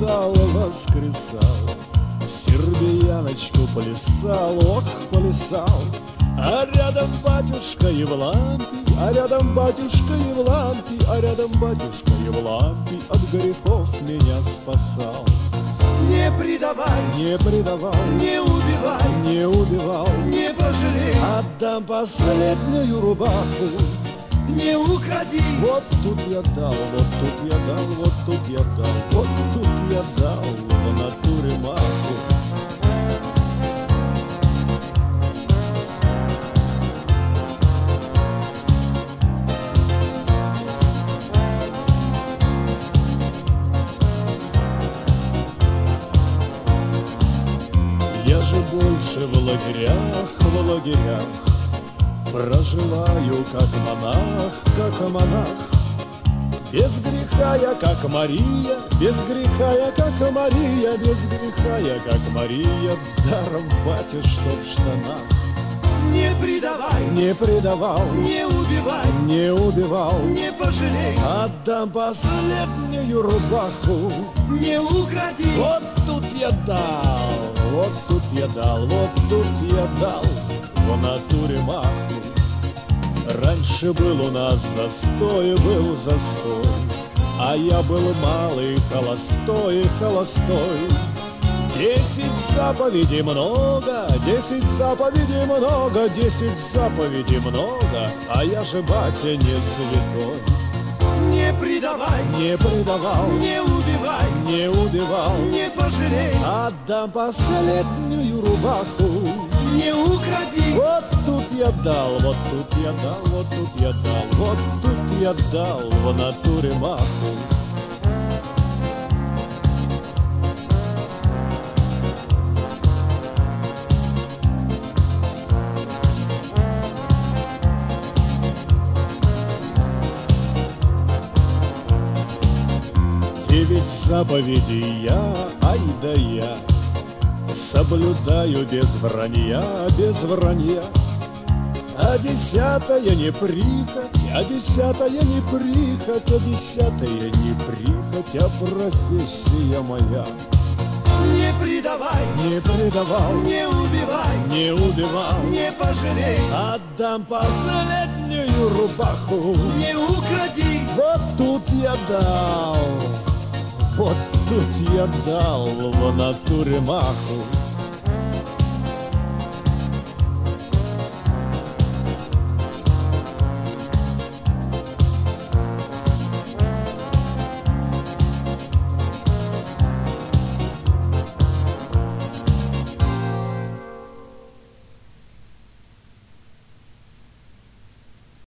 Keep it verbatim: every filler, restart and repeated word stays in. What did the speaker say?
воскресал, воскресал, сербияночку плясал, ох, плясал. А рядом батюшка Евлампий, а рядом батюшка Евлампий, а рядом батюшка Евлампий от грехов меня спасал. Не предавай, Не предавал, не убивай, не убивал, не пожалей, отдам последнюю рубаху. не укради. Вот тут я дал, вот тут я дал, вот тут я дал, вот тут я дал в натуре маху. Я же больше в лагерях, в лагерях проживаю как монах, как монах. Без греха я как Мария, без греха я как Мария, без греха я как Мария, даром батя, что в штанах. Не предавай, Не предавал, не убивай, не убивал, не пожалей, отдам последнюю рубаху. не укради. Вот тут я дал, вот тут я дал, вот тут я дал в натуре маху. Раньше был у нас застой, был застой, а я был малый, холостой, холостой. Десять заповедей много, десять заповедей много, десять заповедей много, а я же, батя, не святой. Не предавай, Не предавал, не убивай, не убивал, не пожалей, отдам последнюю рубаху. не укради. Вот тут я дал, вот тут я дал, вот тут я дал, вот тут я дал в натуре маху. Девять заповедей я, ай да я, соблюдаю без вранья, без вранья. А десятая не прихоть, а десятая не прихоть, а десятая не прихоть, а профессия моя. Не предавай, Не предавал, не убивай, не убивал, не пожалей, отдам последнюю рубаху. не укради. Вот тут я дал, вот тут я дал в натуре маху.